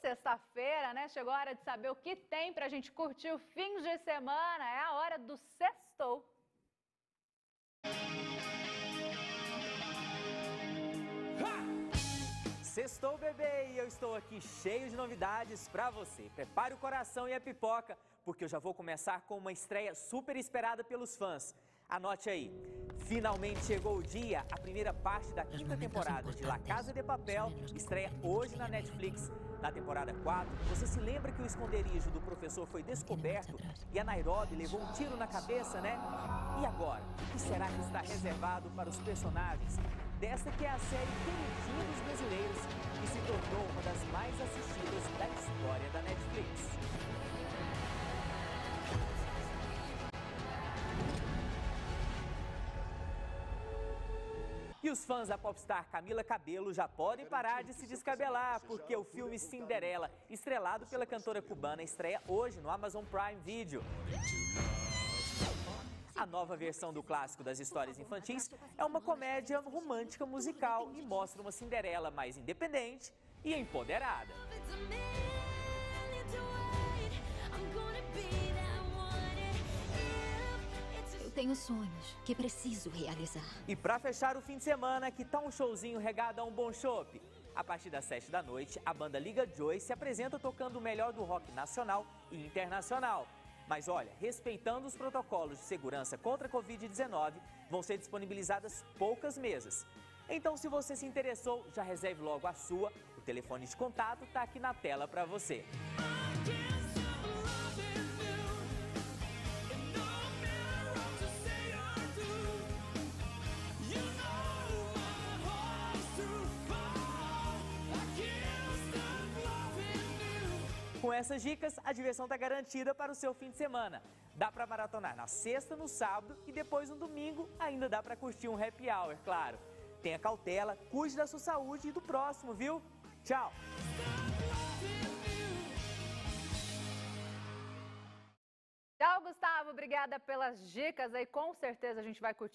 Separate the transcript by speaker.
Speaker 1: sexta-feira, né? Chegou a hora de saber o que tem pra gente curtir o fim de semana. É a hora do sextou.
Speaker 2: Sextou, bebê, e eu estou aqui cheio de novidades pra você. Prepare o coração e a pipoca, porque eu já vou começar com uma estreia super esperada pelos fãs. Anote aí, finalmente chegou o dia, a primeira parte da quinta temporada de La Casa de Papel estreia hoje na Netflix. Na temporada 4, você se lembra que o esconderijo do professor foi descoberto e a Nairobi levou um tiro na cabeça, né? E agora, o que será que está reservado para os personagens dessa que é a série queridinha dos brasileiros e se tornou uma das mais assistidas da história da Netflix? E os fãs da popstar Camila Cabello já podem parar de se descabelar, porque o filme Cinderela, estrelado pela cantora cubana, estreia hoje no Amazon Prime Video. A nova versão do clássico das histórias infantis é uma comédia romântica musical e mostra uma Cinderela mais independente e empoderada.
Speaker 3: Tenho sonhos que preciso realizar.
Speaker 2: E para fechar o fim de semana, que tal um showzinho regado a um bom chopp? A partir das 7 da noite, a banda Liga Joy se apresenta tocando o melhor do rock nacional e internacional. Mas olha, respeitando os protocolos de segurança contra a Covid-19, vão ser disponibilizadas poucas mesas. Então, se você se interessou, já reserve logo a sua. O telefone de contato está aqui na tela para você. Com essas dicas, a diversão está garantida para o seu fim de semana. Dá para maratonar na sexta, no sábado e depois no domingo ainda dá para curtir um happy hour, claro. Tenha cautela, cuide da sua saúde e do próximo, viu? Tchau!
Speaker 1: Tchau, Gustavo. Obrigada pelas dicas aí. Com certeza a gente vai curtir.